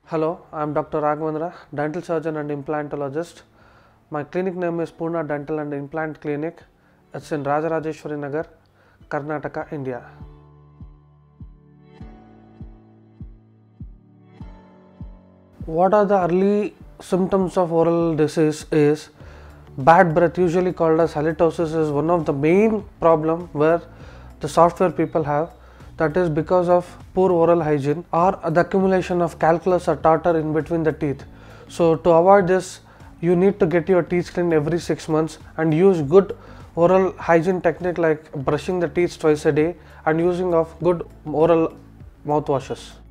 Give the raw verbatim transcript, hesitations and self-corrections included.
Hello, I am Doctor Raghavendra, dental surgeon and implantologist. My clinic name is Poorna Dental and Implant Clinic. It's in Rajarajeshwari, Nagar, Karnataka, India. What are the early symptoms of oral disease is bad breath, usually called as halitosis, is one of the main problem where the software people have. That is because of poor oral hygiene or the accumulation of calculus or tartar in between the teeth. So to avoid this, you need to get your teeth cleaned every six months and use good oral hygiene technique like brushing the teeth twice a day and using of good oral mouthwashes.